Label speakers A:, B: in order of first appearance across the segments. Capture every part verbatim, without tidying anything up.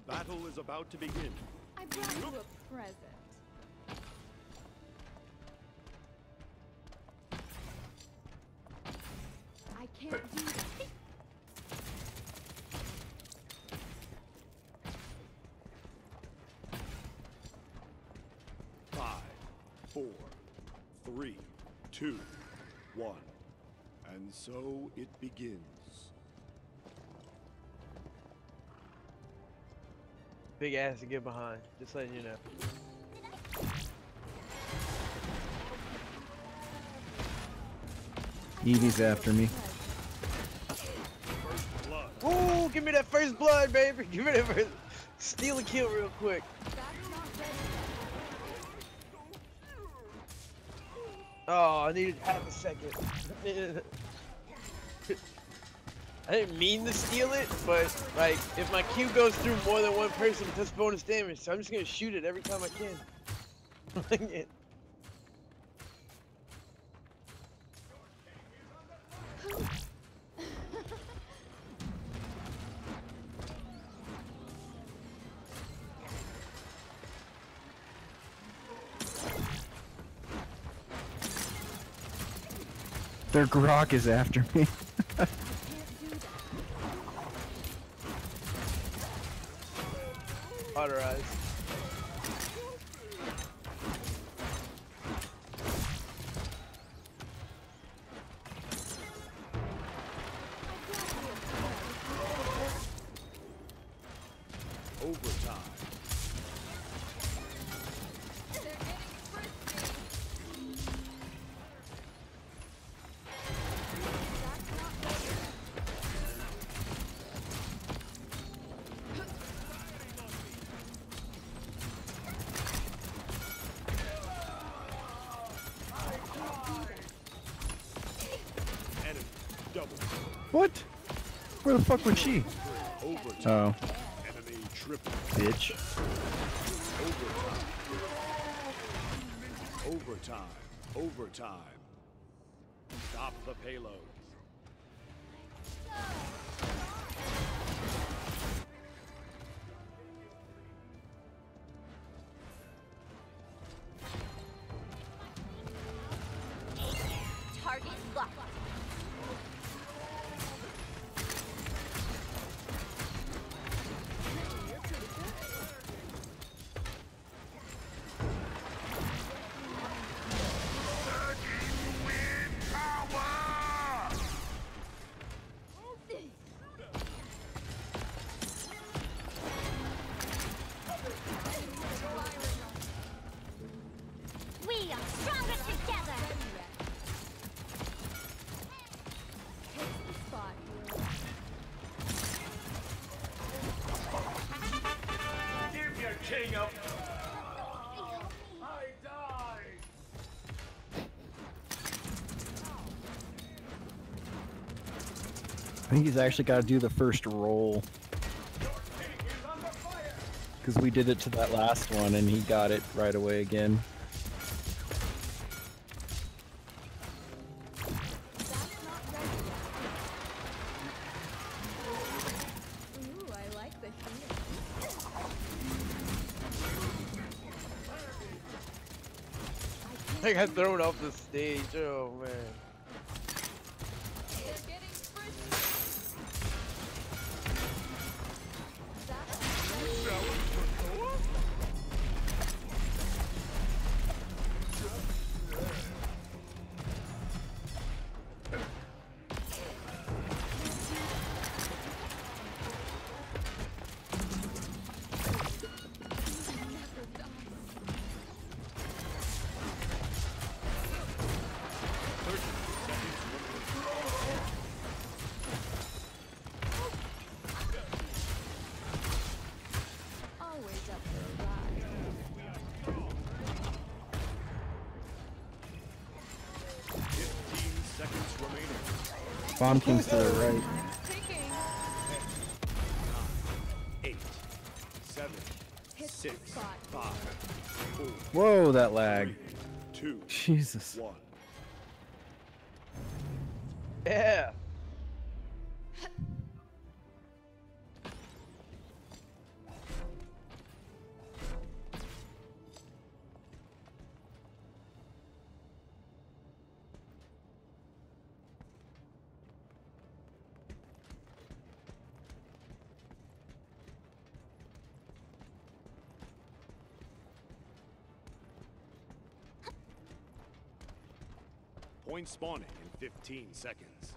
A: battle is about to begin.
B: I brought you a present. I can't do that.
A: Five, four, three, two, one. And so it begins.
C: Big ass to get behind, just letting you know.
D: Eevee's after me.
A: First blood.
C: Ooh, give me that first blood, baby. Give me that first. Steal a kill real quick. Oh, I needed half a second. I didn't mean to steal it, but like, if my Q goes through more than one person, it does bonus damage, so I'm just gonna shoot it every time I can.
D: Their Grok is after me.
C: Autorize.
A: Overtime. Enemy double.
D: What? Where the fuck was she?
A: Overtime.
D: Oh,
A: Enemy triple.
D: bitch.
A: Overtime. Overtime. Overtime. Stop the payloads.
B: Target locked. We are stronger together. Take the spot.
A: Give your king up. I died.
D: I think he's actually got to do the first roll. Because we did it to that last one and he got it right away again.
B: That's not ready yet. Ooh, I like the heat.
C: I got thrown off the stage. Oh man.
B: They're getting frisky. That's always up for a ride.
A: Fifteen seconds remaining.
D: Bomb King's to the right.
B: Time's ticking.
A: Eight, seven,
B: Hit the
A: six,
B: spot.
A: five, four,
D: Whoa, that lag.
A: two,
D: Jesus.
A: one.
C: Yeah.
A: Point spawning in fifteen seconds.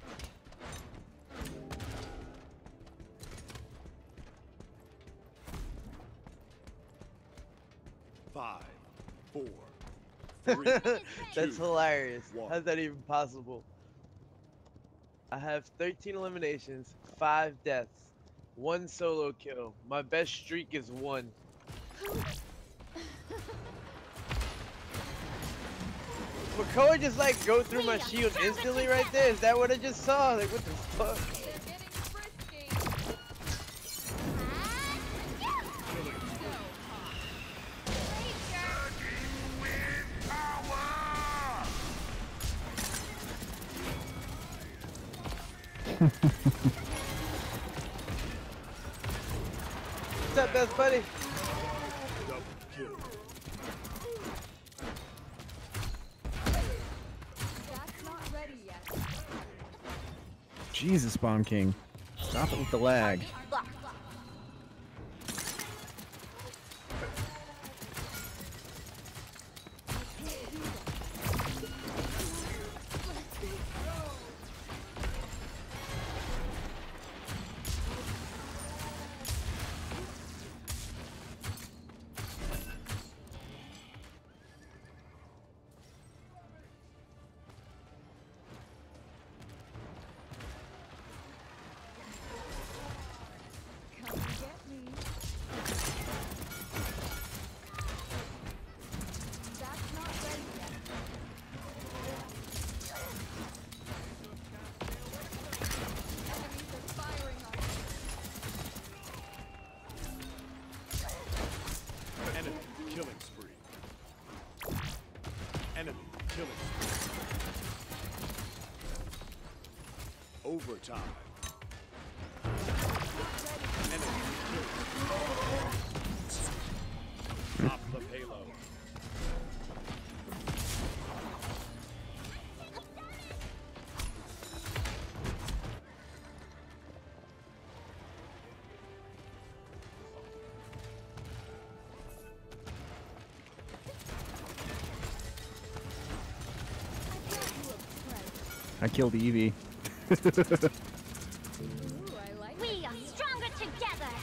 A: Five, four, three,
C: That's
A: two,
C: hilarious.
A: one.
C: How's that even possible? I have thirteen eliminations, five deaths, one solo kill. My best streak is one. Makoa just like go through my shield instantly right there. Is that what I just saw? Like what the fuck?
B: They're getting frisky.
C: What's up, best buddy?
A: double kill.
B: That's not ready yet.
D: Jesus, Bomb King. Stop it with the lag.
B: Come and get me. That's not ready yet. Enemies are firing on us.
A: Enemy killing spree. Enemy killing spree. Overtime. Enemy killing spree. Top the payload.
D: I killed Eevee.
B: Ooh, I like
E: We are stronger together.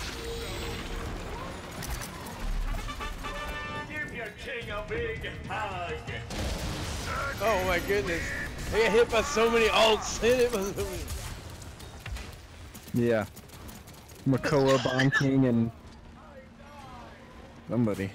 F: Give your king a big hug.
C: Oh my goodness. I get hit by so many ults. Hit by so many.
D: Yeah. Makoa, Bomb King, and somebody.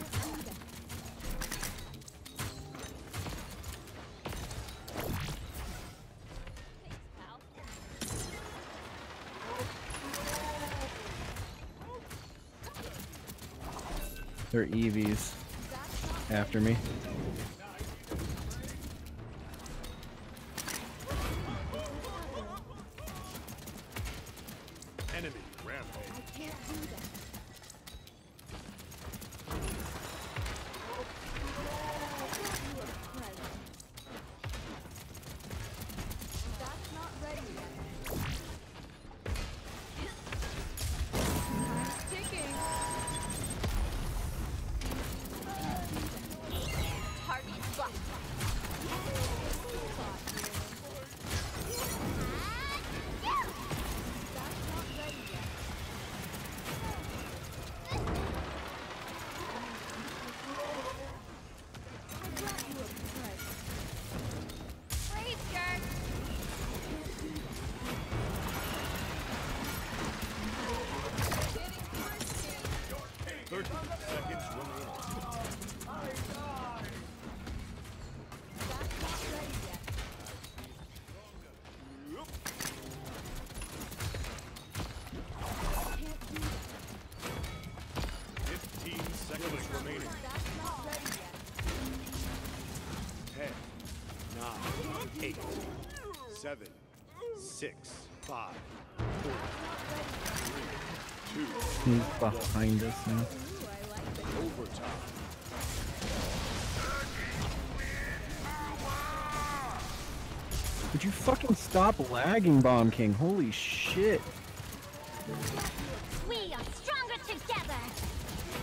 D: They're Eevees after me.
A: Enemy rampage.
B: I can't do that. That's not ready yet. Time's ticking.
E: Target blocked.
B: That's not ready yet. I brought you a present.
E: Brave jerk.
B: Getting frisky.
A: thirty seconds remaining.
B: That's not ready yet. Can't do that.
A: fifteen seconds remaining.
B: That's not ready yet.
A: ten, nine, eight, seven, six, five, four, three, two,
D: He's behind us now.
B: Ooh, I like this.
A: overtime.
D: Would you fucking stop lagging, Bomb King? Holy shit.
E: We are stronger together.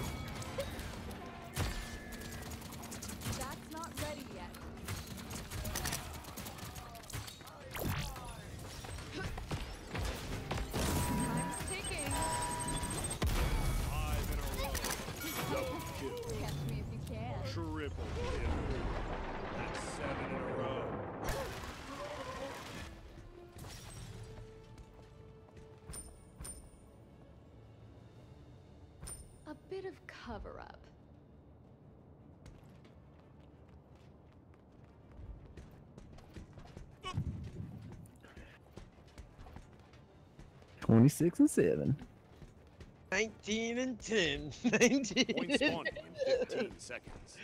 B: That's not ready yet.
D: twenty-six and seven.
C: nineteen and ten. nineteen.
A: Point spawning in fifteen seconds.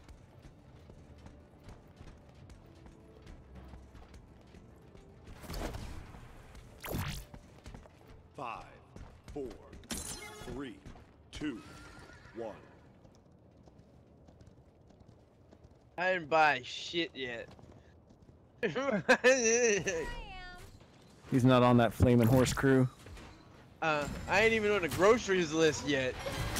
A: Five, four, three, two, one.
C: I didn't buy shit yet.
E: I am.
D: He's not on that flaming horse crew.
C: uh, I ain't even on the groceries list yet.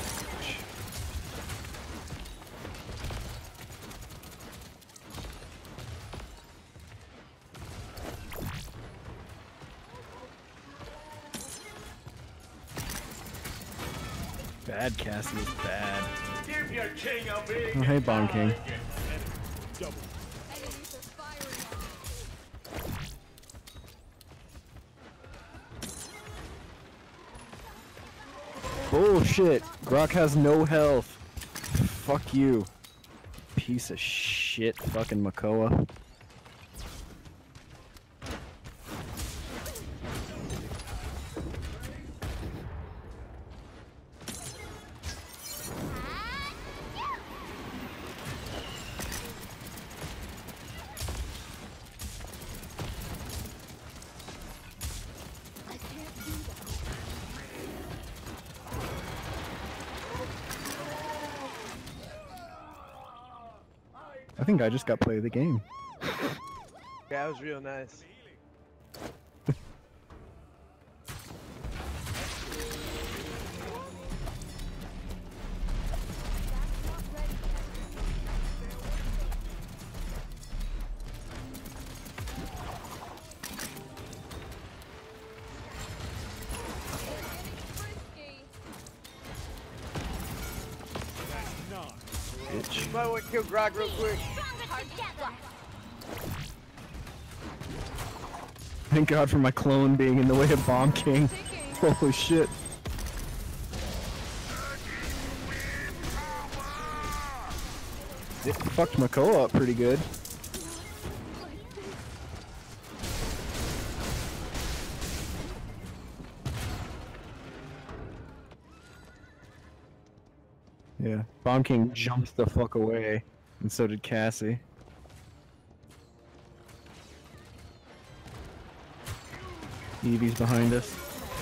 D: Bad Cassie is bad.
F: Give your king a big
D: Oh, hey, Bomb King.
F: hug.
A: Double.
B: Enemies are firing on me.
D: Bullshit. Grok has no health. Fuck you. Piece of shit fucking Makoa. I think I just got play of the game.
C: Yeah, that was real nice.
B: Frisky.
A: Nine.
D: Bitch.
C: You might want to kill Grog real quick.
E: Stronger together.
D: Thank God for my clone being in the way of Bomb King.
B: Ticking.
D: Holy shit. It fucked Makoa up pretty good. Yeah, Bomb King jumps the fuck away, and so did Cassie. Eevee's behind us.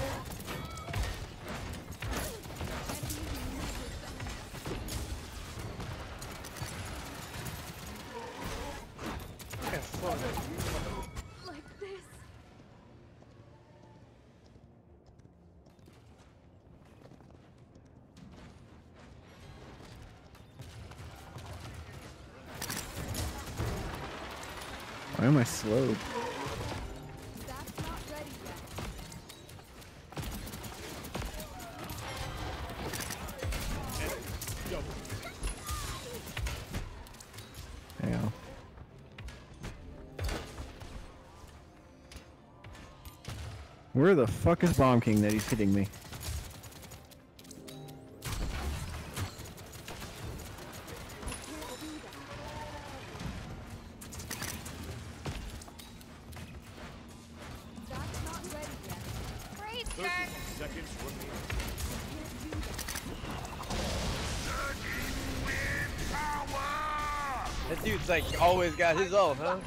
C: Yeah, fuck it.
B: Like this.
D: Why am I slowed?
B: That's not ready yet.
A: Double.
D: Hang on. Where the fuck is Bomb King that he's hitting me?
B: That's not ready yet.
E: Praise
A: thirty
E: Kirk.
A: seconds remaining.
C: That dude's like always got his ult, huh?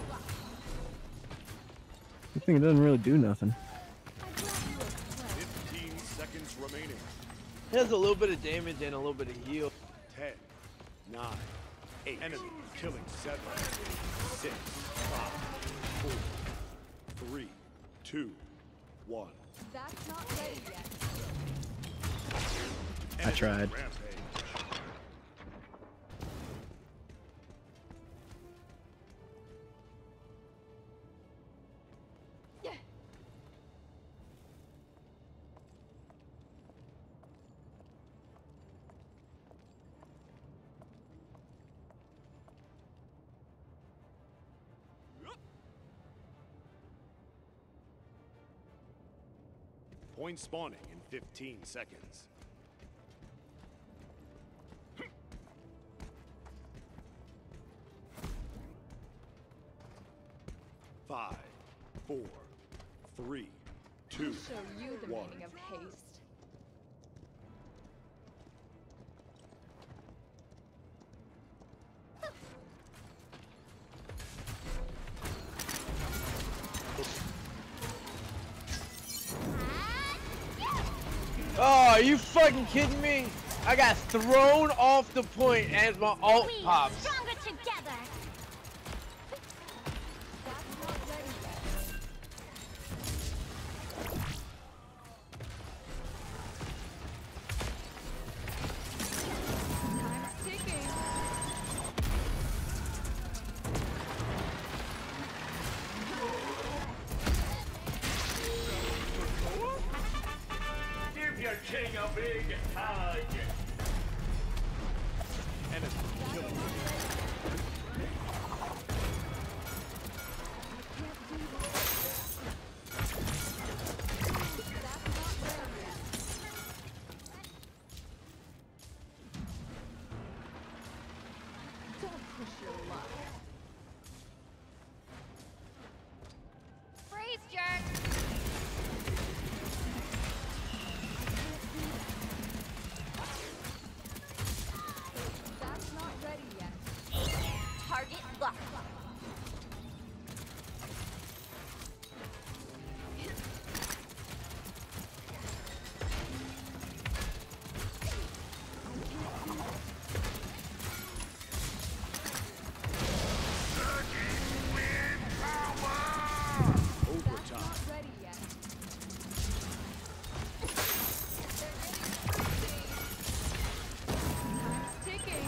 D: Good thing it doesn't really do nothing.
A: Fifteen seconds remaining.
C: He has a little bit of damage and a little bit of heal.
A: Ten, nine, eight. Enemy killing seven, six, five, four, three, two, one.
B: That's not ready yet.
D: I tried.
A: Rampage. Point spawning in fifteen seconds. Five, four, three, two,
B: I'll show you the
A: one.
B: meaning of haste.
C: Oh, are you fucking kidding me? I got thrown off the point as my ult
E: We
C: pops.
E: stronger together.
B: That's not ready yet. Time's ticking.
F: Give your king a big hug.
A: Enemy killing.
B: Don't push your luck.
E: Freeze, jerk.
B: That's not ready yet.
E: Target locked.
A: Overtime.
B: Not ready yet. Time's ticking.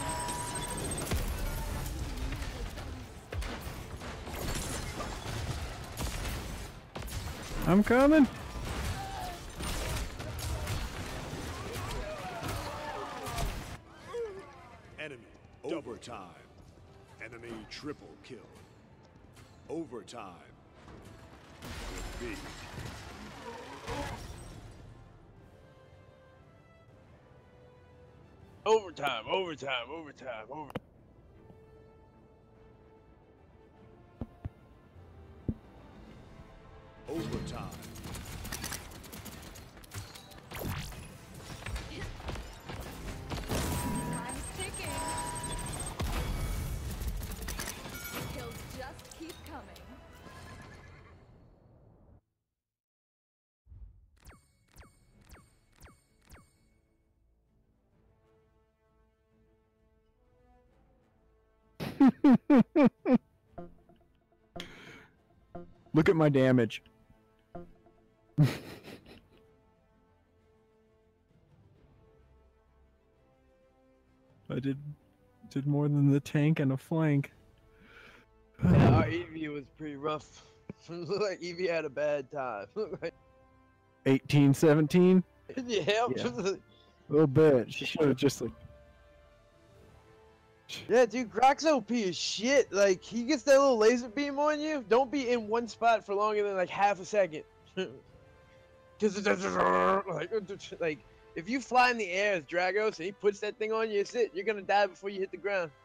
D: I'm coming.
A: Enemy overtime. Enemy triple kill. Overtime. Defeat.
C: Overtime, overtime, overtime, over.
A: Overtime.
B: Time's ticking. Kills just keep coming.
D: Look at my damage. I did did more than the tank and a flank.
C: Yeah, our Eevee was pretty rough. Looked like Eevee had a bad time.
D: eighteen, seventeen?
C: yeah.
D: Yeah. A little bit. She should have just like.
C: Yeah, dude, Grox O P is shit. Like, he gets that little laser beam on you. Don't be in one spot for longer than like half a second. Cause it does like, like if you fly in the air as Dragos and he puts that thing on you, it's it. You're gonna die before you hit the ground.